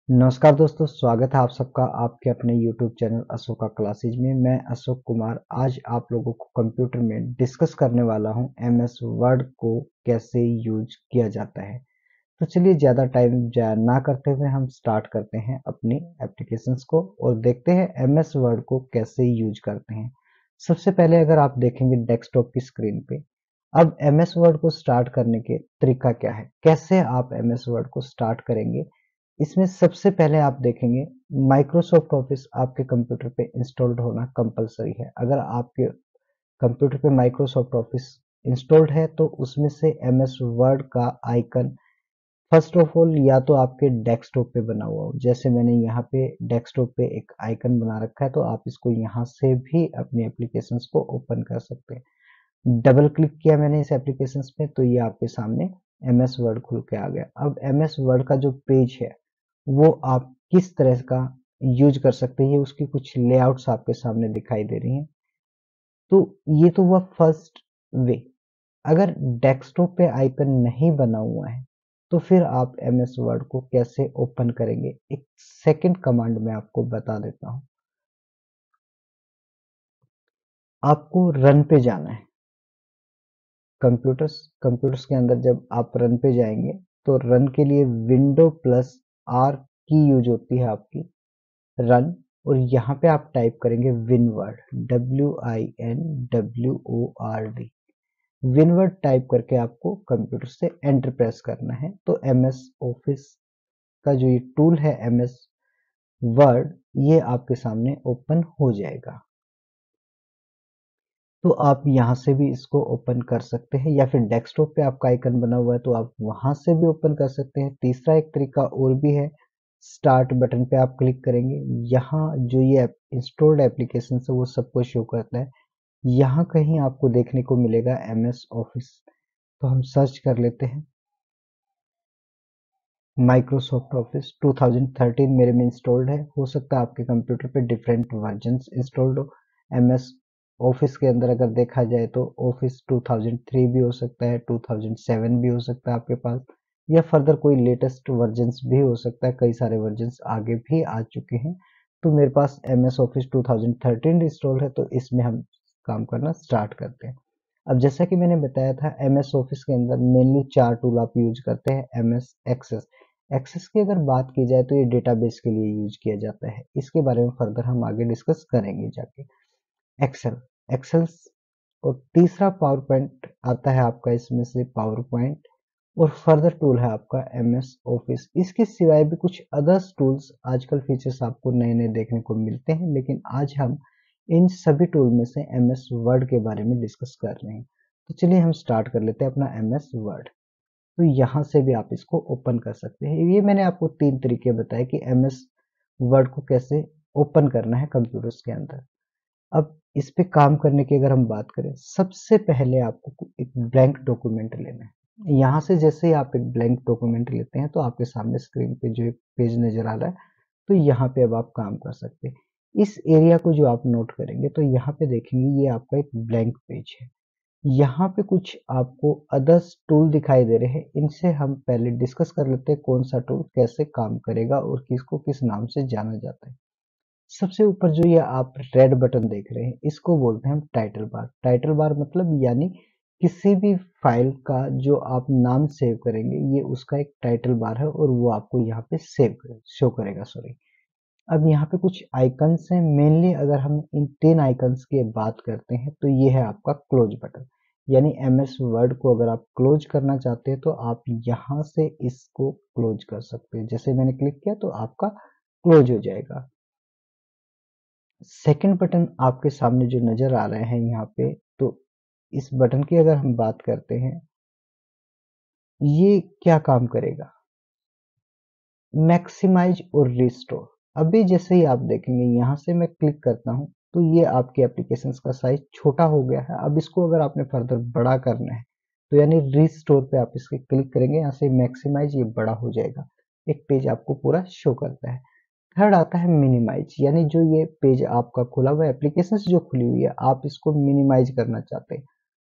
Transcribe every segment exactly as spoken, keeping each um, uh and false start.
नमस्कार दोस्तों, स्वागत है आप सबका आपके अपने यूट्यूब चैनल अशोका क्लासेज में। मैं अशोक कुमार आज आप लोगों को कंप्यूटर में डिस्कस करने वाला हूं एम एस वर्ड को कैसे यूज किया जाता है। तो चलिए ज़्यादा टाइम जाया ना करते हुए हम स्टार्ट करते हैं अपनी एप्लीकेशंस को और देखते हैं एम एस वर्ड को कैसे यूज करते हैं। सबसे पहले अगर आप देखेंगे डेस्कटॉप की स्क्रीन पे, अब एम एस वर्ड को स्टार्ट करने के तरीका क्या है, कैसे आप एम एस वर्ड को स्टार्ट करेंगे। इसमें सबसे पहले आप देखेंगे माइक्रोसॉफ्ट ऑफिस आपके कंप्यूटर पे इंस्टॉल्ड होना कंपलसरी है। अगर आपके कंप्यूटर पे माइक्रोसॉफ्ट ऑफिस इंस्टॉल्ड है तो उसमें से एम एस वर्ड का आइकन फर्स्ट ऑफ ऑल या तो आपके डेस्कटॉप पे बना हुआ हो, जैसे मैंने यहाँ पे डेस्कटॉप पे एक आइकन बना रखा है तो आप इसको यहाँ से भी अपनी एप्लीकेशंस को ओपन कर सकते हैं। डबल क्लिक किया मैंने इस एप्लीकेशंस पे तो ये आपके सामने एम एस वर्ड खुल के आ गया। अब एम एस वर्ड का जो पेज है वो आप किस तरह का यूज कर सकते हैं, उसकी कुछ लेआउट्स आपके सामने दिखाई दे रही हैं। तो ये तो हुआ फर्स्ट वे। अगर डेस्कटॉप पे आइकन नहीं बना हुआ है तो फिर आप एम एस वर्ड को कैसे ओपन करेंगे, एक सेकंड कमांड में आपको बता देता हूं। आपको रन पे जाना है। कंप्यूटर्स कंप्यूटर्स के अंदर जब आप रन पे जाएंगे तो रन के लिए window plus R key use होती है आपकी, रन। और यहाँ पे आप टाइप करेंगे WinWord, W I N W O R D. WinWord type करके आपको कंप्यूटर से एंटर प्रेस करना है तो एम एस ऑफिस का जो ये टूल है एम एस वर्ड, ये आपके सामने ओपन हो जाएगा। तो आप यहाँ से भी इसको ओपन कर सकते हैं या फिर डेस्कटॉप पे आपका आइकन बना हुआ है तो आप वहां से भी ओपन कर सकते हैं। तीसरा एक तरीका और भी है, स्टार्ट बटन पे आप क्लिक करेंगे, यहाँ जो ये इंस्टॉल्ड एप्लीकेशन है वो सबको शो करता है। यहाँ कहीं आपको देखने को मिलेगा एम एस ऑफिस, तो हम सर्च कर लेते हैं Microsoft Office. Two thousand thirteen मेरे में इंस्टॉल्ड है, हो सकता है आपके कंप्यूटर पे डिफरेंट वर्जन्स इंस्टॉल्ड हो। एम एस ऑफिस के अंदर अगर देखा जाए तो ऑफिस टू थाउजेंड थ्री भी हो सकता है, टू थाउजेंड सेवन भी हो सकता है आपके पास, या फर्दर कोई लेटेस्ट वर्जन्स भी हो सकता है। कई सारे वर्जन्स आगे भी आ चुके हैं। तो मेरे पास M S Office two thousand thirteen installed है तो इसमें हम काम करना स्टार्ट करते हैं। अब जैसा कि मैंने बताया था एम एस ऑफिस के अंदर मेनली चार टूल आप यूज करते हैं। एम एस एक्सेस, एक्सेस की अगर बात की जाए तो ये डेटाबेस के लिए यूज किया जाता है, इसके बारे में फर्दर हम आगे डिस्कस करेंगे जाके। एक्सेल, एक्सेल और तीसरा पावर पॉइंट आता है आपका, इसमें से पावर पॉइंट। और फर्दर टूल है आपका एम एस ऑफिस। इसके सिवाय भी कुछ अदर्स टूल्स आजकल फीचर्स आपको नए नए देखने को मिलते हैं, लेकिन आज हम इन सभी टूल में से एम एस वर्ड के बारे में डिस्कस कर रहे हैं। तो चलिए हम स्टार्ट कर लेते हैं अपना एम एस वर्ड। तो यहाँ से भी आप इसको ओपन कर सकते हैं। ये मैंने आपको तीन तरीके बताए कि एम एस वर्ड को कैसे ओपन करना है कंप्यूटर्स के अंदर। अब इस पे काम करने की अगर हम बात करें, सबसे पहले आपको एक ब्लैंक डॉक्यूमेंट लेना है। यहाँ से जैसे ही आप एक ब्लैंक डॉक्यूमेंट लेते हैं तो आपके सामने स्क्रीन पे जो एक पेज नजर आ रहा है, तो यहाँ पे अब आप काम कर सकते हैं। इस एरिया को जो आप नोट करेंगे तो यहाँ पे देखेंगे ये आपका एक ब्लैंक पेज है। यहाँ पे कुछ आपको अदर्स टूल दिखाई दे रहे हैं, इनसे हम पहले डिस्कस कर लेते हैं कौन सा टूल कैसे काम करेगा और किसको किस नाम से जाना जाता है। सबसे ऊपर जो ये आप रेड बटन देख रहे हैं इसको बोलते हैं हम टाइटल बार। टाइटल बार मतलब यानी किसी भी फाइल का जो आप नाम सेव करेंगे ये उसका एक टाइटल बार है और वो आपको यहाँ पे सेव करे शो करेगा, सॉरी। अब यहाँ पे कुछ आइकन्स हैं, मेनली अगर हम इन तीन आइकन्स की बात करते हैं तो ये है आपका क्लोज बटन। यानी एम एस वर्ड को अगर आप क्लोज करना चाहते हैं तो आप यहाँ से इसको क्लोज कर सकते हैं। जैसे मैंने क्लिक किया तो आपका क्लोज हो जाएगा। सेकंड बटन आपके सामने जो नजर आ रहे हैं यहाँ पे, तो इस बटन की अगर हम बात करते हैं, ये क्या काम करेगा, मैक्सिमाइज और रिस्टोर। अभी जैसे ही आप देखेंगे यहाँ से मैं क्लिक करता हूँ तो ये आपके एप्लीकेशंस का साइज छोटा हो गया है। अब इसको अगर आपने फर्दर बड़ा करना है तो यानी रिस्टोर पे आप इसके क्लिक करेंगे, यहाँ से मैक्सिमाइज, ये बड़ा हो जाएगा, एक पेज आपको पूरा शो करता है। थर्ड आता है मिनिमाइज, यानी जो ये पेज आपका खुला हुआ एप्लीकेशन जो खुली हुई है आप इसको मिनिमाइज करना चाहते हैं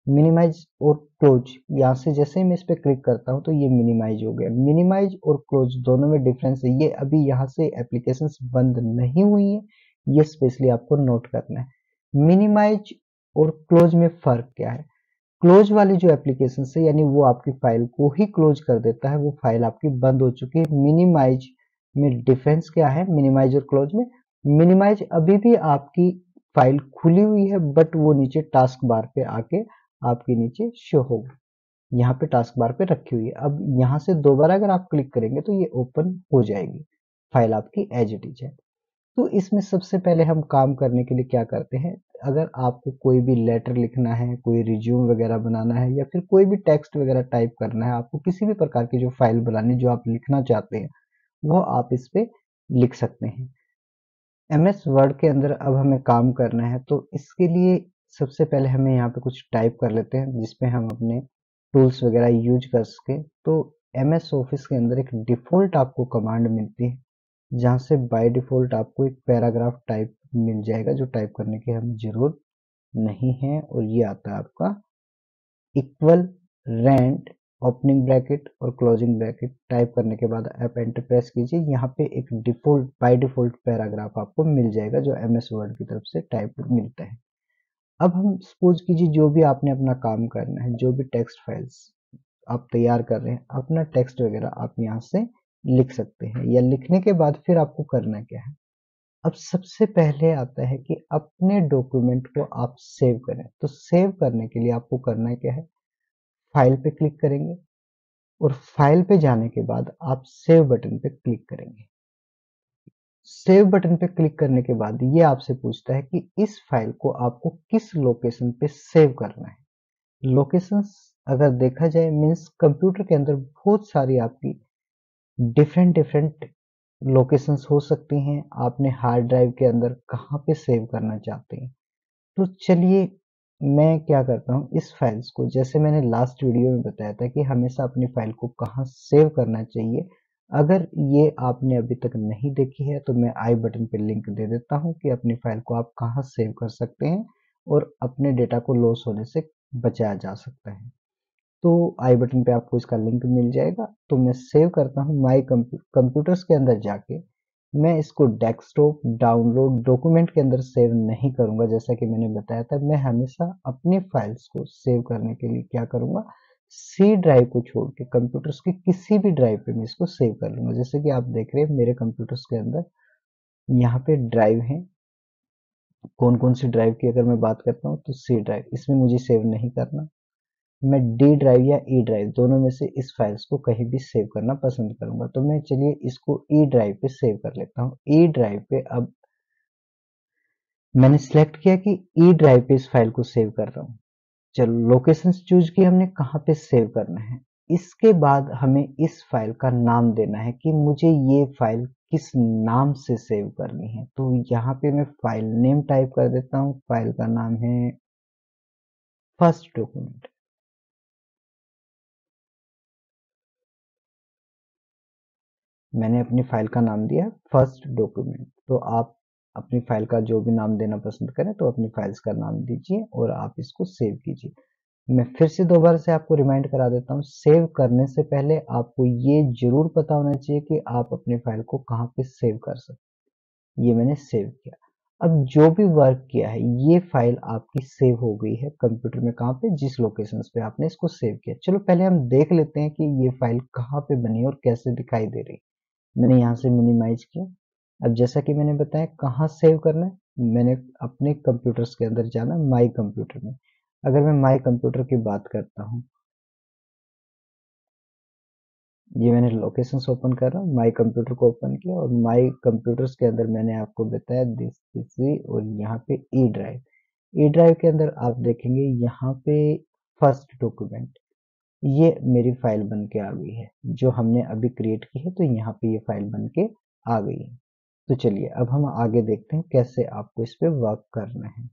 मिनिमाइज और क्लोज, यहाँ से जैसे ही मैं इस पे क्लिक करता हूँ तो ये मिनिमाइज हो गया। मिनिमाइज और क्लोज दोनों में डिफरेंस है, ये अभी यहाँ से एप्लीकेशंस बंद नहीं हुई है, ये स्पेशली आपको नोट करना है। मिनिमाइज और क्लोज में फर्क क्या है? क्लोज वाली जो एप्लीकेशन है यानी वो आपकी फाइल को ही क्लोज कर देता है, वो फाइल आपकी बंद हो चुकी है। मिनिमाइज में डिफरेंस क्या है मिनिमाइज और क्लोज में? मिनिमाइज अभी भी आपकी फाइल खुली हुई है बट वो नीचे टास्क बार पे आके आपके नीचे शो होगी, यहाँ पे टास्क बार पे रखी हुई है। अब यहाँ से दोबारा अगर आप क्लिक करेंगे तो ये ओपन हो जाएगी, फाइल आपकी एज इट इज है। तो इसमें सबसे पहले हम काम करने के लिए क्या करते हैं, अगर आपको कोई भी लेटर लिखना है, कोई रिज्यूम वगैरह बनाना है या फिर कोई भी टेक्स्ट वगैरह टाइप करना है, आपको किसी भी प्रकार की जो फाइल बनानी जो आप लिखना चाहते हैं वो आप इस पे लिख सकते हैं। एम एस वर्ड के अंदर अब हमें काम करना है तो इसके लिए सबसे पहले हमें यहाँ पे कुछ टाइप कर लेते हैं जिसपे हम अपने टूल्स वगैरह यूज कर सके। तो एम एस ऑफिस के अंदर एक डिफॉल्ट आपको कमांड मिलती है जहाँ से बाय डिफॉल्ट आपको एक पैराग्राफ टाइप मिल जाएगा जो टाइप करने की हमें जरूरत नहीं है, और ये आता है आपका इक्वल रेंट ओपनिंग ब्रैकेट और क्लोजिंग ब्रैकेट। टाइप करने के बाद आप एंटर प्रेस कीजिए, यहाँ पे एक डिफॉल्ट बाय डिफॉल्ट पैराग्राफ आपको मिल जाएगा जो एम एस वर्ड की तरफ से टाइप मिलता है। अब हम सपोज कीजिए जो भी आपने अपना काम करना है, जो भी टेक्स्ट फाइल्स आप तैयार कर रहे हैं, अपना टेक्स्ट वगैरह आप यहाँ से लिख सकते हैं, या लिखने के बाद फिर आपको करना क्या है। अब सबसे पहले आता है कि अपने डॉक्यूमेंट को आप सेव करें। तो सेव करने के लिए आपको करना क्या है, फाइल पे क्लिक करेंगे और फाइल पे जाने के बाद आप सेव बटन पे क्लिक करेंगे। सेव बटन पे क्लिक करने के बाद ये आपसे पूछता है कि इस फाइल को आपको किस लोकेशन पे सेव करना है। लोकेशंस अगर देखा जाए मीन्स कंप्यूटर के अंदर बहुत सारी आपकी डिफरेंट डिफरेंट लोकेशंस हो सकती हैं, आपने हार्ड ड्राइव के अंदर कहाँ पे सेव करना चाहते हैं। तो चलिए मैं क्या करता हूँ, इस फाइल्स को जैसे मैंने लास्ट वीडियो में बताया था कि हमेशा अपनी फाइल को कहाँ सेव करना चाहिए, अगर ये आपने अभी तक नहीं देखी है तो मैं आई बटन पे लिंक दे देता हूँ कि अपनी फाइल को आप कहाँ सेव कर सकते हैं और अपने डेटा को लॉस होने से बचाया जा सकता है। तो आई बटन पे आपको इसका लिंक मिल जाएगा। तो मैं सेव करता हूँ माई कंप्यूटर्स के अंदर जाके, मैं इसको डेस्कटॉप डाउनलोड डॉक्यूमेंट के अंदर सेव नहीं करूंगा। जैसा कि मैंने बताया था मैं हमेशा अपनी फाइल्स को सेव करने के लिए क्या करूंगा, सी ड्राइव को छोड़ के कंप्यूटर्स की किसी भी ड्राइव पे मैं इसको सेव कर लूंगा। जैसे कि आप देख रहे हैं मेरे कंप्यूटर्स के अंदर यहाँ पे ड्राइव है, कौन कौन सी ड्राइव की अगर मैं बात करता हूँ तो सी ड्राइव, इसमें मुझे सेव नहीं करना। मैं डी ड्राइव या ई ड्राइव दोनों में से इस फाइल्स को कहीं भी सेव करना पसंद करूंगा। तो मैं चलिए इसको ई ड्राइव पे सेव कर लेता हूँ। ई ड्राइव पे अब मैंने सिलेक्ट किया कि ई ड्राइव पे इस फाइल को सेव कर रहा हूँ। चलो लोकेशन चूज की हमने कहाँ पे सेव करना है। इसके बाद हमें इस फाइल का नाम देना है कि मुझे ये फाइल किस नाम से सेव करनी है। तो यहाँ पे मैं फाइल नेम टाइप कर देता हूँ, फाइल का नाम है फर्स्ट डॉक्यूमेंट। मैंने अपनी फाइल का नाम दिया फर्स्ट डॉक्यूमेंट। तो आप अपनी फाइल का जो भी नाम देना पसंद करें तो अपनी फाइल्स का नाम दीजिए और आप इसको सेव कीजिए। मैं फिर से दोबारा से आपको रिमाइंड करा देता हूँ, सेव करने से पहले आपको ये जरूर पता होना चाहिए कि आप अपनी फाइल को कहाँ पे सेव कर सकते। ये मैंने सेव किया। अब जो भी वर्क किया है ये फाइल आपकी सेव हो गई है कंप्यूटर में, कहाँ पे, जिस लोकेशन पे आपने इसको सेव किया। चलो पहले हम देख लेते हैं कि ये फाइल कहाँ पे बनी और कैसे दिखाई दे रही। मैंने यहाँ से मिनिमाइज किया। अब जैसा कि मैंने बताया कहाँ सेव करना है, मैंने अपने कंप्यूटर्स के अंदर जाना, माई कंप्यूटर में। अगर मैं माई कंप्यूटर की बात करता हूँ, ये मैंने लोकेशंस ओपन कर रहा हूँ, माई कंप्यूटर को ओपन किया और माई कंप्यूटर्स के अंदर मैंने आपको बताया दिस पीसी और यहाँ पे ई ड्राइव। ई ड्राइव के अंदर आप देखेंगे यहाँ पे फर्स्ट डॉक्यूमेंट, ये मेरी फाइल बन के आ गई है जो हमने अभी क्रिएट की है। तो यहाँ पे ये फाइल बन के आ गई है। तो चलिए अब हम आगे देखते हैं कैसे आपको इस पे वर्क करना है।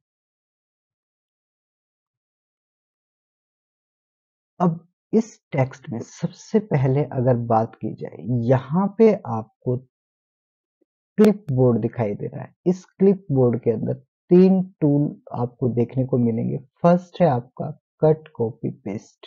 अब इस टेक्स्ट में सबसे पहले अगर बात की जाए, यहाँ पे आपको क्लिप बोर्ड दिखाई दे रहा है। इस क्लिप बोर्ड के अंदर तीन टूल आपको देखने को मिलेंगे। फर्स्ट है आपका कट कॉपी पेस्ट।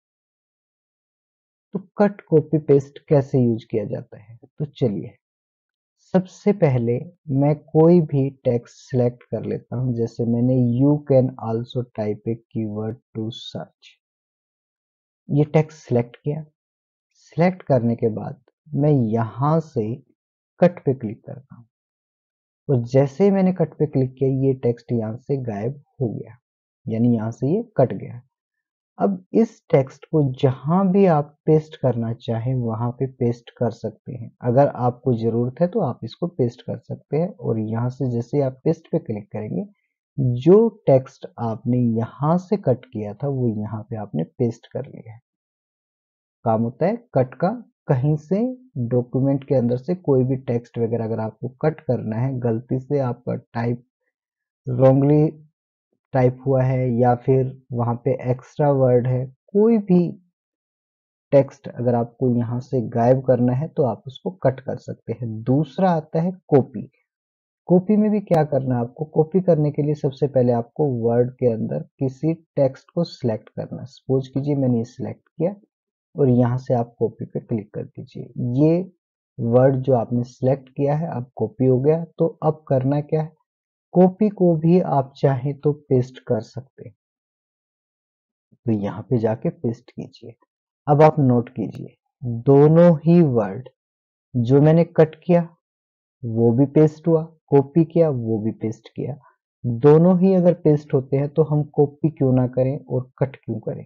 तो कट कॉपी पेस्ट कैसे यूज किया जाता है, तो चलिए सबसे पहले मैं कोई भी टेक्स्ट सिलेक्ट कर लेता हूं। जैसे मैंने you can also type a keyword to search, ये टेक्स्ट सिलेक्ट किया। सिलेक्ट करने के बाद मैं यहां से कट पे क्लिक करता हूं, और जैसे ही मैंने कट पे क्लिक किया ये टेक्स्ट यहां से गायब हो गया, यानी यहां से ये कट गया। अब इस टेक्स्ट को जहां भी आप पेस्ट करना चाहें वहां पे पेस्ट कर सकते हैं। अगर आपको जरूरत है तो आप इसको पेस्ट कर सकते हैं, और यहां से जैसे आप पेस्ट पे क्लिक करेंगे जो टेक्स्ट आपने यहां से कट किया था वो यहां पे आपने पेस्ट कर लिया है। काम होता है कट का। कहीं से डॉक्यूमेंट के अंदर से कोई भी टेक्स्ट वगैरह अगर आपको कट करना है, गलती से आपका टाइप रॉन्गली टाइप हुआ है या फिर वहां पे एक्स्ट्रा वर्ड है, कोई भी टेक्स्ट अगर आपको यहां से गायब करना है तो आप उसको कट कर सकते हैं। दूसरा आता है कॉपी। कॉपी में भी क्या करना है आपको, कॉपी करने के लिए सबसे पहले आपको वर्ड के अंदर किसी टेक्स्ट को सिलेक्ट करना है। सपोज कीजिए मैंने ये सिलेक्ट किया और यहां से आप कॉपी पे क्लिक कर दीजिए। ये वर्ड जो आपने सिलेक्ट किया है अब कॉपी हो गया। तो अब करना क्या है, कॉपी को भी आप चाहे तो पेस्ट कर सकते हैं। तो यहाँ पे जाके पेस्ट कीजिए। अब आप नोट कीजिए दोनों ही वर्ड जो मैंने कट किया वो भी पेस्ट हुआ, कॉपी किया वो भी पेस्ट किया। दोनों ही अगर पेस्ट होते हैं तो हम कॉपी क्यों ना करें और कट क्यों करें।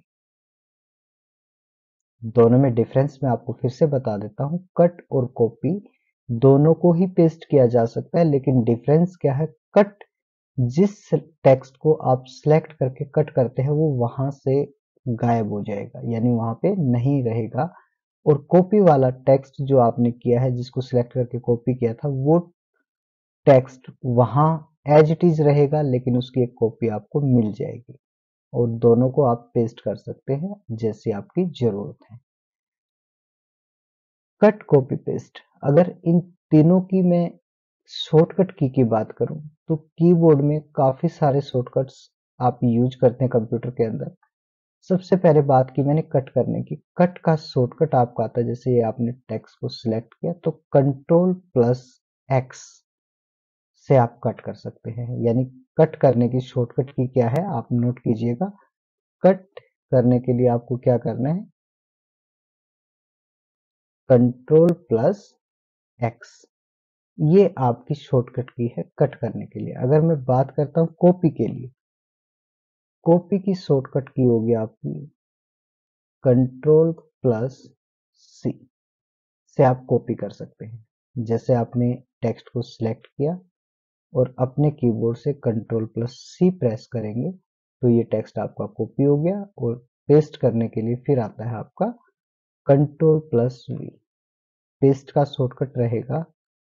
दोनों में डिफरेंस मैं आपको फिर से बता देता हूं। कट और कॉपी दोनों को ही पेस्ट किया जा सकता है, लेकिन डिफरेंस क्या है, कट जिस टेक्स्ट को आप सिलेक्ट करके कट करते हैं वो वहां से गायब हो जाएगा, यानी वहां पे नहीं रहेगा। और कॉपी वाला टेक्स्ट जो आपने किया है, जिसको सिलेक्ट करके कॉपी किया था, वो टेक्स्ट वहां एज इट इज रहेगा, लेकिन उसकी एक कॉपी आपको मिल जाएगी। और दोनों को आप पेस्ट कर सकते हैं जैसी आपकी जरूरत है। कट कॉपी पेस्ट, अगर इन तीनों की मैं शॉर्टकट की की बात करूं तो कीबोर्ड में काफी सारे शॉर्टकट्स आप यूज करते हैं कंप्यूटर के अंदर। सबसे पहले बात की मैंने कट करने की, कट का शॉर्टकट आपका आता है। जैसे ये आपने टेक्स्ट को सिलेक्ट किया तो कंट्रोल प्लस एक्स से आप कट कर सकते हैं। यानी कट करने की शॉर्टकट की क्या है आप नोट कीजिएगा। कट करने के लिए आपको क्या करना है, कंट्रोल प्लस एक्स, ये आपकी शॉर्टकट की है कट करने के लिए। अगर मैं बात करता हूं कॉपी के लिए, कॉपी की शॉर्टकट की होगी आपकी कंट्रोल प्लस सी से आप कॉपी कर सकते हैं। जैसे आपने टेक्स्ट को सिलेक्ट किया और अपने कीबोर्ड से कंट्रोल प्लस सी प्रेस करेंगे तो ये टेक्स्ट आपका कॉपी हो गया। और पेस्ट करने के लिए फिर आता है आपका कंट्रोल प्लस वी। पेस्ट का शॉर्टकट रहेगा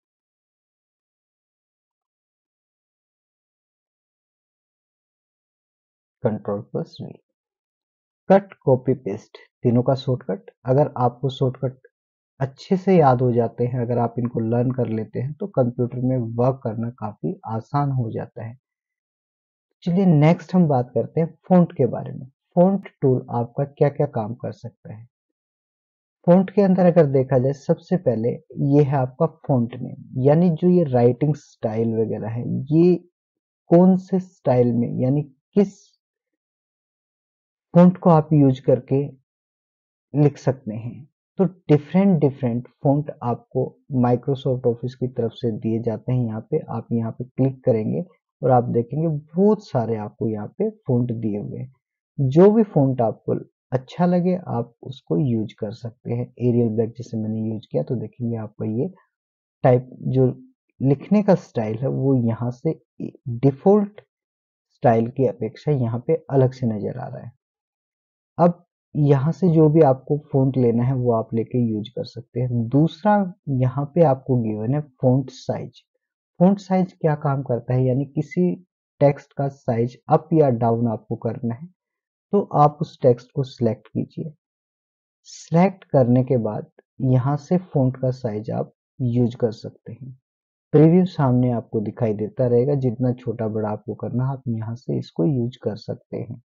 control plus V. Cut copy paste तीनों का शॉर्टकट, अगर आपको शॉर्टकट अच्छे से याद हो जाते हैं, अगर आप इनको लर्न कर लेते हैं तो कंप्यूटर में वर्क करना काफी आसान हो जाता है। चलिए नेक्स्ट हम बात करते हैं फ़ॉन्ट के बारे में। फ़ॉन्ट टूल आपका क्या क्या काम कर सकता है। फ़ॉन्ट के अंदर अगर देखा जाए सबसे पहले ये है आपका फ़ॉन्ट नेम, यानी जो ये राइटिंग स्टाइल वगैरह है ये कौन से स्टाइल में यानी किस फ़ॉन्ट को आप यूज करके लिख सकते हैं। तो डिफरेंट डिफरेंट फ़ॉन्ट आपको माइक्रोसॉफ्ट ऑफिस की तरफ से दिए जाते हैं। यहाँ पे आप यहाँ पे क्लिक करेंगे और आप देखेंगे बहुत सारे आपको यहाँ पे फ़ॉन्ट दिए हुए हैं। जो भी फ़ॉन्ट आपको अच्छा लगे आप उसको यूज कर सकते हैं। एरियल ब्लैक जैसे मैंने यूज किया तो देखेंगे आपका ये टाइप जो लिखने का स्टाइल है वो यहाँ से डिफ़ॉल्ट स्टाइल की अपेक्षा यहाँ पे अलग से नजर आ रहा है। अब यहाँ से जो भी आपको फ़ॉन्ट लेना है वो आप लेके यूज कर सकते हैं। दूसरा यहाँ पे आपको गिवन है फ़ॉन्ट साइज। फ़ॉन्ट साइज क्या काम करता है, यानी किसी टेक्स्ट का साइज अप या डाउन आपको करना है तो आप उस टेक्स्ट को सिलेक्ट कीजिए। सिलेक्ट करने के बाद यहाँ से फ़ॉन्ट का साइज आप यूज कर सकते हैं। प्रीव्यू सामने आपको दिखाई देता रहेगा, जितना छोटा बड़ा आपको करना है आप यहाँ से इसको यूज कर सकते हैं।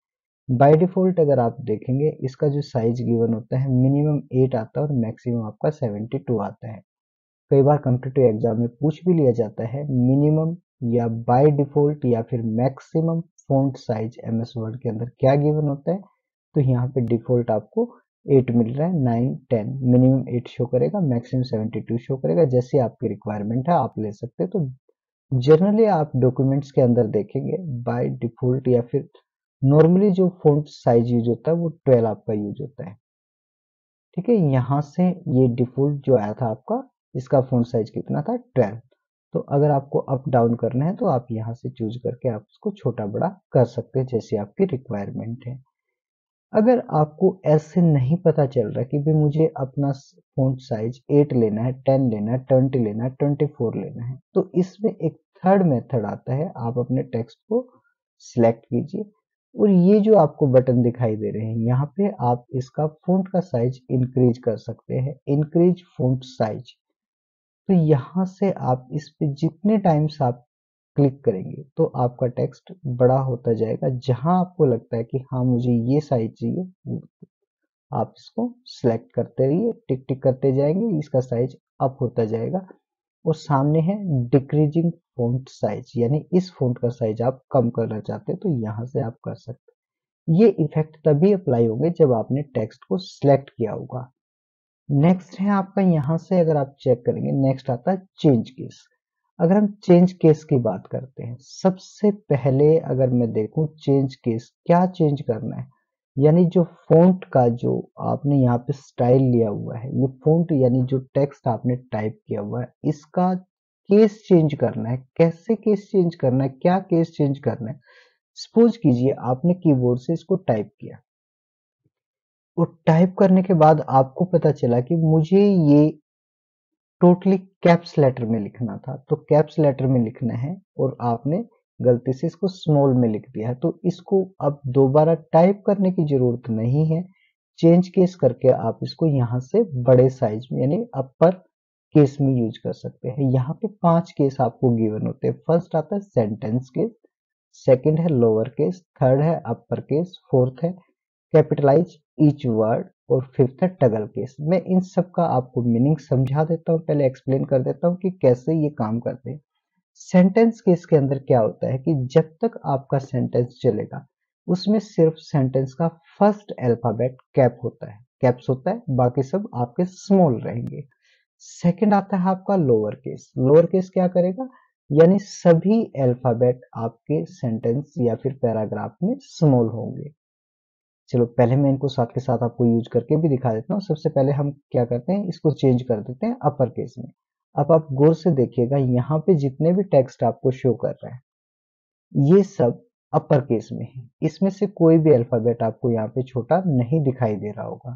बाय डिफॉल्ट अगर आप देखेंगे इसका जो साइज गिवन होता है मिनिमम एट आता है और मैक्सिमम आपका सेवेंटी टू आता है। कई बार कॉम्पिटिटिव एग्जाम में पूछ भी लिया जाता है मिनिमम या बाय डिफॉल्ट या फिर maximum font size MS Word के अंदर क्या गिवन होता है, तो यहाँ पे डिफॉल्ट आपको एट मिल रहा है, nine ten, minimum eight show करेगा, मैक्सिमम सेवेंटी टू शो करेगा, जैसे आपकी रिक्वायरमेंट है आप ले सकते हैं। तो जनरली आप डॉक्यूमेंट्स के अंदर देखेंगे बाय डिफॉल्ट या फिर नॉर्मली जो फॉन्ट साइज यूज होता है वो ट्वेल्व आपका यूज होता है। ठीक है, यहाँ से ये डिफॉल्ट जो आया था आपका, इसका फॉन्ट साइज कितना था, ट्वेल्व। तो अगर आपको अप डाउन करना है तो आप यहाँ से चूज करके आप उसको छोटा बड़ा कर सकते हैं जैसे आपकी रिक्वायरमेंट है। अगर आपको ऐसे नहीं पता चल रहा कि भाई मुझे अपना फॉन्ट साइज एट लेना है, टेन लेना है, ट्वेंटी लेना है, ट्वेंटी फोर लेना है, तो इसमें एक थर्ड मेथड आता है। आप अपने टेक्स्ट को सिलेक्ट कीजिए और ये जो आपको बटन दिखाई दे रहे हैं यहाँ पे आप इसका फॉन्ट का साइज इंक्रीज कर सकते हैं, इंक्रीज फॉन्ट साइज। तो यहाँ से आप इस पे जितने टाइम्स आप क्लिक करेंगे तो आपका टेक्स्ट बड़ा होता जाएगा। जहां आपको लगता है कि हाँ मुझे ये साइज चाहिए, आप इसको सिलेक्ट करते रहिए, टिक टिक करते जाएंगे, इसका साइज अप होता जाएगा। और सामने है डिक्रीजिंग फॉन्ट साइज, यानी इस फॉन्ट का साइज आप कम करना चाहते हैं तो यहाँ से आप कर सकते हैं। ये इफेक्ट तभी अप्लाई होंगे जब आपने टेक्स्ट को सिलेक्ट किया होगा। नेक्स्ट है आपका, यहाँ से अगर आप चेक करेंगे नेक्स्ट आता है चेंज केस। अगर हम चेंज केस की बात करते हैं, सबसे पहले अगर मैं देखूं चेंज केस क्या चेंज करना है, यानी जो फॉन्ट का जो आपने यहाँ पे स्टाइल लिया हुआ है, ये फॉन्ट यानी जो टेक्स्ट आपने टाइप किया हुआ है इसका केस चेंज करना है। कैसे केस चेंज करना है, क्या केस चेंज करना है? सपोज कीजिए आपने कीबोर्ड से इसको टाइप किया और टाइप करने के बाद आपको पता चला कि मुझे ये टोटली कैप्स लेटर में लिखना था, तो कैप्स लेटर में लिखना है और आपने गलती से इसको स्मॉल में लिख दिया है, तो इसको अब दोबारा टाइप करने की जरूरत नहीं है। चेंज केस करके आप इसको यहाँ से बड़े साइज में यानी अपर केस में यूज कर सकते हैं। यहाँ पे पांच केस आपको गिवन होते हैं। फर्स्ट आता है सेंटेंस केस, सेकंड है लोअर केस, थर्ड है अपर केस, फोर्थ है कैपिटलाइज ईच वर्ड और फिफ्थ है टगल केस। मैं इन सब का आपको मीनिंग समझा देता हूँ, पहले एक्सप्लेन कर देता हूँ कि कैसे ये काम करते हैं। सेंटेंस केस के अंदर क्या होता है कि जब तक आपका सेंटेंस चलेगा उसमें सिर्फ सेंटेंस का फर्स्ट अल्फाबेट कैप होता है, कैप्स होता है, बाकी सब आपके स्मॉल रहेंगे। सेकंड आता है आपका लोअर केस। लोअर केस क्या करेगा, यानी सभी अल्फाबेट आपके सेंटेंस या फिर पैराग्राफ में स्मॉल होंगे। चलो पहले मैं इनको साथ के साथ आपको यूज करके भी दिखा देता हूँ। सबसे पहले हम क्या करते हैं, इसको चेंज कर देते हैं अपर केस में। अब आप गौर से देखिएगा यहाँ पे जितने भी टेक्स्ट आपको शो कर रहा है ये सब अपर केस में है, इसमें से कोई भी अल्फाबेट आपको यहाँ पे छोटा नहीं दिखाई दे रहा होगा।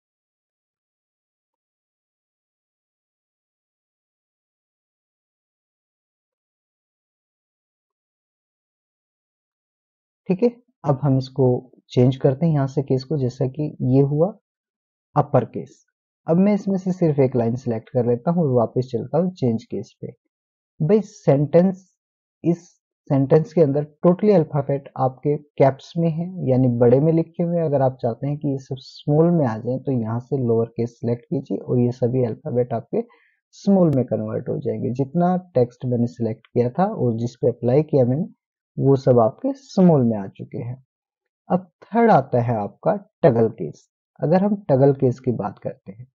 ठीक है, अब हम इसको चेंज करते हैं यहाँ से केस को, जैसा कि ये हुआ अपर केस। अब मैं इसमें से सिर्फ एक लाइन सिलेक्ट कर लेता हूँ और वापस चलता हूँ चेंज केस पे। भाई सेंटेंस, इस सेंटेंस के अंदर टोटली अल्फाबेट आपके कैप्स में है यानी बड़े में लिखे हुए हैं। अगर आप चाहते हैं कि ये सब स्मॉल में आ जाए तो यहाँ से लोअर केस सिलेक्ट कीजिए और ये सभी अल्फाबेट आपके स्मॉल में कन्वर्ट हो जाएंगे। जितना टेक्स्ट मैंने सिलेक्ट किया था और जिस पे अप्लाई किया मैंने वो सब आपके स्मॉल में आ चुके हैं। अब थर्ड आता है आपका टगल केस। अगर हम टगल केस की बात करते हैं,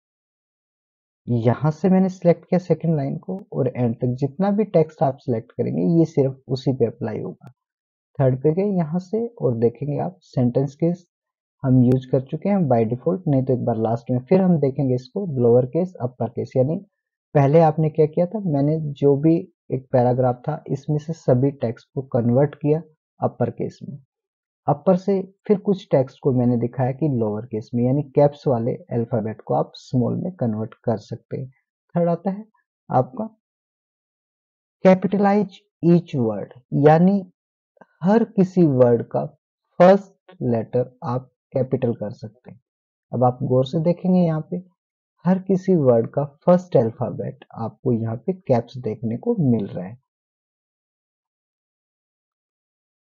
यहां से मैंने सिलेक्ट किया सेकंड लाइन को और एंड तक जितना भी टेक्स्ट आप सिलेक्ट करेंगे ये सिर्फ उसी पे अप्लाई होगा। थर्ड पे गए यहाँ से और देखेंगे आप सेंटेंस केस हम यूज कर चुके हैं बाय डिफॉल्ट, नहीं तो एक बार लास्ट में फिर हम देखेंगे इसको लोअर केस अपर केस। यानी पहले आपने क्या किया था, मैंने जो भी एक पैराग्राफ था इसमें से सभी टेक्स्ट को कन्वर्ट किया अपर केस में, अपर से फिर कुछ टेक्स्ट को मैंने दिखाया कि लोअर केस में, यानी कैप्स वाले अल्फाबेट को आप स्मॉल में कन्वर्ट कर सकते हैं। थर्ड आता है आपका कैपिटलाइज ईच वर्ड, यानी हर किसी वर्ड का फर्स्ट लेटर आप कैपिटल कर सकते हैं। अब आप गौर से देखेंगे यहाँ पे हर किसी वर्ड का फर्स्ट अल्फाबेट आपको यहाँ पे कैप्स देखने को मिल रहा है।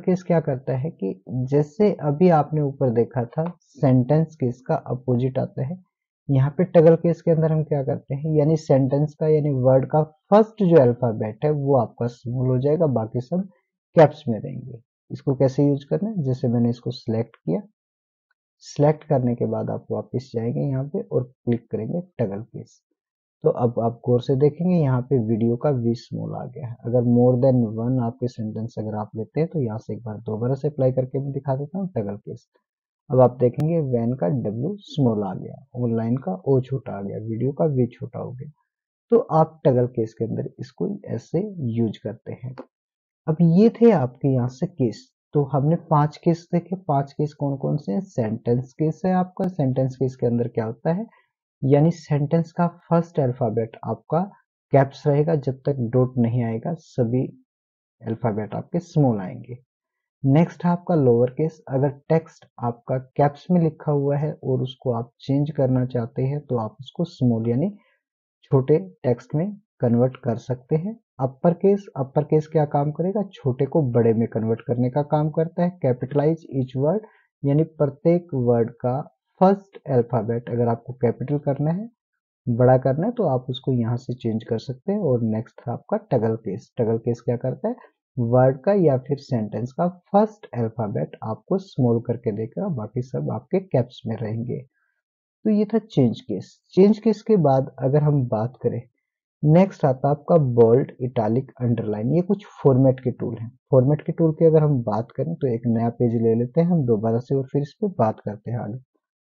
केस क्या करता है कि जैसे अभी आपने ऊपर देखा था सेंटेंस केस का अपोजिट आता है, यहाँ पे टगल केस के अंदर हम क्या करते हैं, यानी सेंटेंस का यानी वर्ड का फर्स्ट जो अल्फाबेट है वो आपका स्मॉल हो जाएगा, बाकी सब कैप्स में रहेंगे। इसको कैसे यूज करना है, जैसे मैंने इसको सिलेक्ट किया, सिलेक्ट करने के बाद आप वापस जाएंगे यहाँ पे और क्लिक करेंगे टगल केस। तो अब आप गौर से देखेंगे यहाँ पे वीडियो का वी स्मॉल आ गया है। अगर मोर देन वन आपके सेंटेंस अगर आप लेते हैं तो यहाँ से एक बार दोबारा से अप्लाई करके मैं दिखा देता हूँ टगल केस। अब आप देखेंगे वैन का डब्ल्यू स्मॉल आ गया, ऑनलाइन का ओ छोटा आ गया, वीडियो का वी छोटा हो गया। तो आप टगल केस के अंदर इसको ऐसे यूज करते हैं। अब ये थे आपके यहाँ से केस। तो हमने पांच केस देखे। पांच केस कौन कौन से हैं? सेंटेंस केस है आपका। सेंटेंस केस के अंदर क्या होता है, यानी सेंटेंस का फर्स्ट अल्फाबेट आपका कैप्स रहेगा, जब तक डॉट नहीं आएगा सभी अल्फाबेट आपके स्मॉल आएंगे। नेक्स्ट है आपका लोअर केस। अगर टेक्स्ट आपका कैप्स में लिखा हुआ है और उसको आप चेंज करना चाहते हैं तो आप उसको स्मॉल यानी छोटे टेक्स्ट में कन्वर्ट कर सकते हैं। अपर केस, अपर केस क्या काम करेगा, छोटे को बड़े में कन्वर्ट करने का काम करता है। कैपिटलाइज ईच वर्ड, यानी प्रत्येक वर्ड का फर्स्ट अल्फाबेट अगर आपको कैपिटल करना है, बड़ा करना है, तो आप उसको यहाँ से चेंज कर सकते हैं। और नेक्स्ट है आपका टगल केस। टगल केस क्या करता है, वर्ड का या फिर सेंटेंस का फर्स्ट अल्फाबेट आपको स्मॉल करके देगा, बाकी सब आपके कैप्स में रहेंगे। तो ये था चेंज केस। चेंज केस के बाद अगर हम बात करें, नेक्स्ट आता है आपका बोल्ड, इटैलिक, अंडरलाइन। ये कुछ फॉर्मेट के टूल हैं। फॉर्मेट के टूल की अगर हम बात करें तो एक नया पेज ले लेते हैं हम दोबारा से और फिर इस पे बात करते हैं आगे।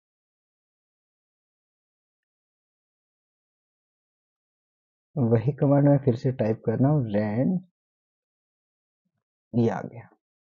वही कमांड में फिर से टाइप कर रहा हूँ, रैंड, ये आ गया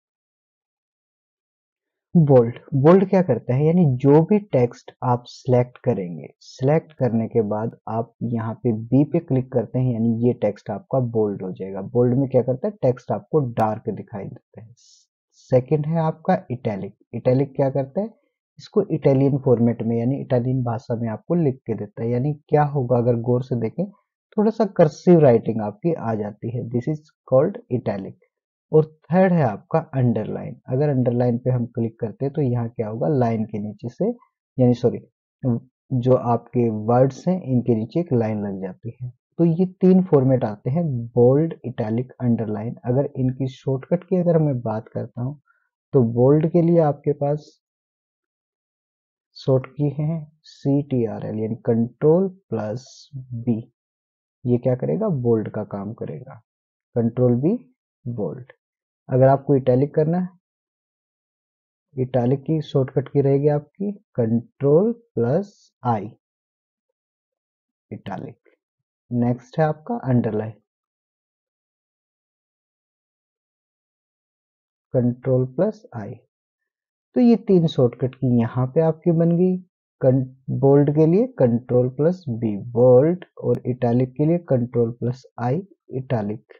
बोल्ड। बोल्ड क्या करता है, यानी जो भी टेक्स्ट आप सिलेक्ट करेंगे, सिलेक्ट करने के बाद आप यहाँ पे बी पे क्लिक करते हैं, यानी ये टेक्स्ट आपका बोल्ड हो जाएगा। बोल्ड में क्या करता है, टेक्स्ट आपको डार्क दिखाई देता है। सेकंड है आपका इटैलिक। इटैलिक क्या करता है, इसको इटालियन फॉर्मेट में यानी इटालियन भाषा में आपको लिख के देता है। यानी क्या होगा, अगर गौर से देखें, थोड़ा सा कर्सिव राइटिंग आपकी आ जाती है, दिस इज कॉल्ड इटैलिक। और थर्ड है आपका अंडरलाइन। अगर अंडरलाइन पे हम क्लिक करते हैं तो यहाँ क्या होगा, लाइन के नीचे से, यानी सॉरी, जो आपके वर्ड्स हैं इनके नीचे एक लाइन लग जाती है। तो ये तीन फॉर्मेट आते हैं, बोल्ड, इटैलिक, अंडरलाइन। अगर इनकी शॉर्टकट की अगर मैं बात करता हूँ तो बोल्ड के लिए आपके पास शॉर्ट की है सी टी आर एल, यानी कंट्रोल प्लस बी। ये क्या करेगा, बोल्ड का काम करेगा, कंट्रोल बी बोल्ड। अगर आपको इटैलिक करना है, इटैलिक की शॉर्टकट की रहेगी आपकी control plus I, italic. Next है आपका अंडरलाइन, कंट्रोल प्लस आई। तो ये तीन शॉर्टकट की यहाँ पे आपकी बन गई। बोल्ड के लिए कंट्रोल प्लस बी बोल्ड, और इटैलिक के लिए कंट्रोल प्लस आई इटैलिक,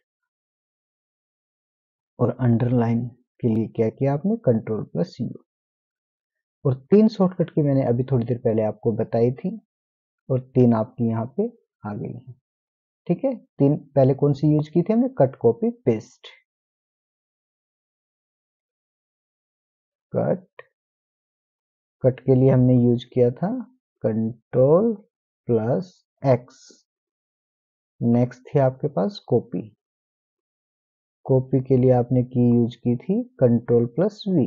और अंडरलाइन के लिए क्या किया आपने, कंट्रोल प्लस यू। और तीन शॉर्टकट की मैंने अभी थोड़ी देर पहले आपको बताई थी, और तीन आपकी यहाँ पे आ गई हैं। ठीक है, तीन पहले कौन सी यूज की थी हमने, cut, copy, paste. Cut, cut के लिए हमने यूज किया था कंट्रोल प्लस एक्स। नेक्स्ट थी आपके पास कॉपी। कॉपी के लिए आपने की यूज की थी control plus V.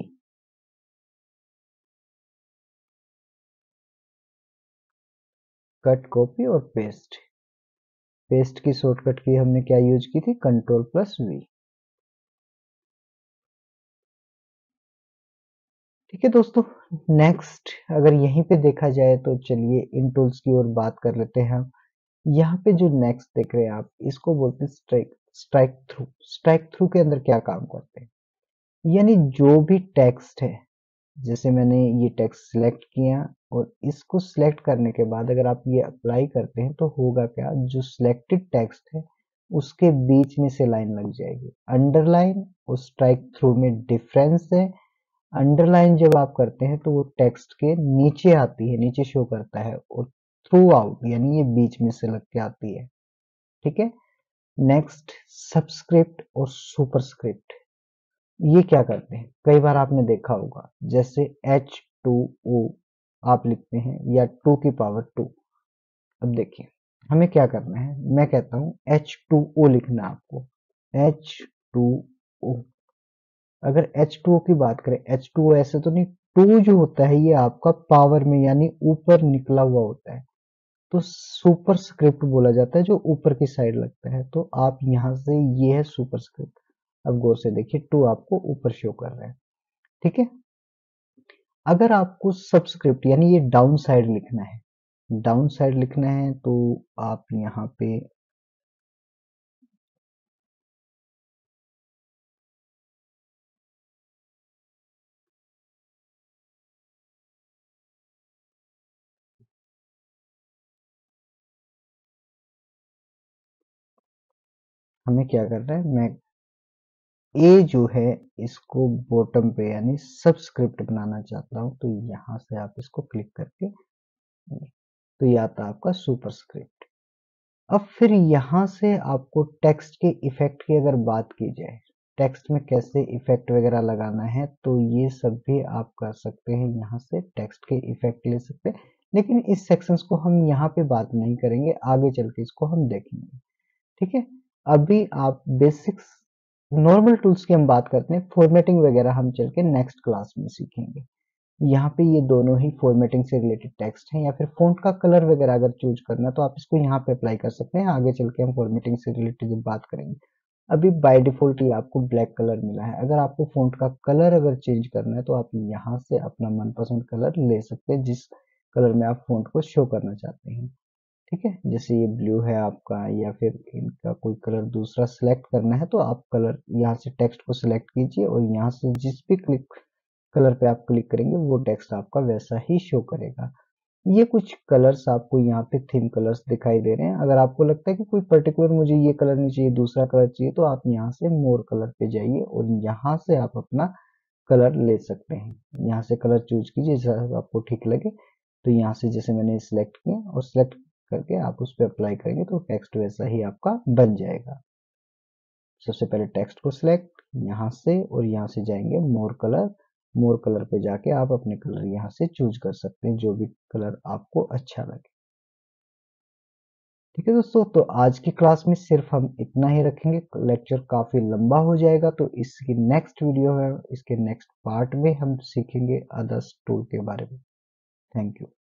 Cut, copy और पेस्ट। पेस्ट की शॉर्टकट की हमने क्या यूज की थी, कंट्रोल प्लस वी। ठीक है दोस्तों, नेक्स्ट अगर यहीं पे देखा जाए तो चलिए इन टूल्स की ओर बात कर लेते हैं हम। यहाँ पे जो नेक्स्ट देख रहे हैं आप, इसको बोलते हैं strike, strikethrough. Strikethrough के अंदर क्या काम करते हैं, यानी जो भी टेक्स्ट है, जैसे मैंने ये टेक्स्ट सिलेक्ट किया और इसको सिलेक्ट करने के बाद अगर आप ये अप्लाई करते हैं तो होगा क्या, जो सिलेक्टेड टेक्स्ट है उसके बीच में से लाइन लग जाएगी। अंडरलाइन और स्ट्राइक थ्रू में डिफरेंस है। अंडरलाइन जब आप करते हैं तो वो टेक्स्ट के नीचे आती है, नीचे शो करता है, और थ्रू आउट यानी ये बीच में से लग के आती है। ठीक है, नेक्स्ट सबस्क्रिप्ट और सुपरस्क्रिप्ट। ये क्या करते हैं, कई बार आपने देखा होगा, जैसे एच टू ओ आप लिखते हैं या टू की पावर टू। अब देखिए हमें क्या करना है, मैं कहता हूं एच टू ओ लिखना है आपको, एच टू ओ। अगर एच टू ओ की बात करें, एच टू ओ ऐसे तो नहीं, टू जो होता है ये आपका पावर में यानी ऊपर निकला हुआ होता है, तो सुपर स्क्रिप्ट बोला जाता है जो ऊपर की साइड लगता है, तो आप यहां से, ये है सुपर स्क्रिप्ट। अब गौर से देखिए, टू आपको ऊपर शो कर रहा है, ठीक है। अगर आपको सबस्क्रिप्ट यानी ये डाउन साइड लिखना है, डाउन साइड लिखना है तो आप यहाँ पे हमें क्या करना है, मैं ए जो है इसको बॉटम पे यानी सबस्क्रिप्ट बनाना चाहता हूं, तो यहां से आप इसको क्लिक करके, तो ये आता है आपका सुपरस्क्रिप्ट। अब फिर यहां से आपको टेक्स्ट के इफेक्ट की अगर बात की जाए, टेक्स्ट में कैसे इफेक्ट वगैरह लगाना है, तो ये सब भी आप कर सकते हैं, यहाँ से टेक्स्ट के इफेक्ट ले सकते हैं। लेकिन इस सेक्शंस को हम यहाँ पे बात नहीं करेंगे, आगे चल के इसको हम देखेंगे, ठीक है। अभी आप बेसिक्स नॉर्मल टूल्स की हम बात करते हैं, फॉर्मेटिंग वगैरह हम चल के नेक्स्ट क्लास में सीखेंगे। यहाँ पे ये दोनों ही फॉर्मेटिंग से रिलेटेड टेक्स्ट हैं, या फिर फ़ॉन्ट का कलर वगैरह अगर चूज करना है तो आप इसको यहाँ पे अप्लाई कर सकते हैं, आगे चल के हम फॉर्मेटिंग से रिलेटेड जब बात करेंगे। अभी बाय डिफॉल्ट ये आपको ब्लैक कलर मिला है, अगर आपको फ़ॉन्ट का कलर अगर चेंज करना है तो आप यहाँ से अपना मनपसंद कलर ले सकते हैं, जिस कलर में आप फ़ॉन्ट को शो करना चाहते हैं, ठीक है। जैसे ये ब्लू है आपका, या फिर इनका कोई कलर दूसरा सिलेक्ट करना है तो आप कलर यहाँ से टेक्स्ट को सिलेक्ट कीजिए, और यहाँ से जिस भी क्लिक कलर पे आप क्लिक करेंगे वो टेक्स्ट आपका वैसा ही शो करेगा। ये कुछ कलर्स आपको यहाँ पे थीम कलर्स दिखाई दे रहे हैं, अगर आपको लगता है कि कोई पर्टिकुलर मुझे ये कलर नहीं चाहिए, दूसरा कलर चाहिए, तो आप यहाँ से मोर कलर पे जाइए और यहाँ से आप अपना कलर ले सकते हैं। यहाँ से कलर चूज कीजिए जैसा आपको ठीक लगे, तो यहाँ से जैसे मैंने सिलेक्ट किया और सिलेक्ट करके आप उस पर अप्लाई करेंगे तो टेक्स्ट वैसा ही आपका बन जाएगा। सबसे पहले टेक्स्ट को सिलेक्ट यहाँ से, और यहाँ से जाएंगे मोर कलर, मोर कलर पे जाके आप अपने कलर यहाँ से चूज कर सकते हैं, जो भी कलर आपको अच्छा लगे, ठीक है दोस्तों। तो आज की क्लास में सिर्फ हम इतना ही रखेंगे, लेक्चर काफी लंबा हो जाएगा, तो इसकी नेक्स्ट वीडियो है, इसके नेक्स्ट पार्ट में हम सीखेंगे अदर्स टूल के बारे में। Thank you.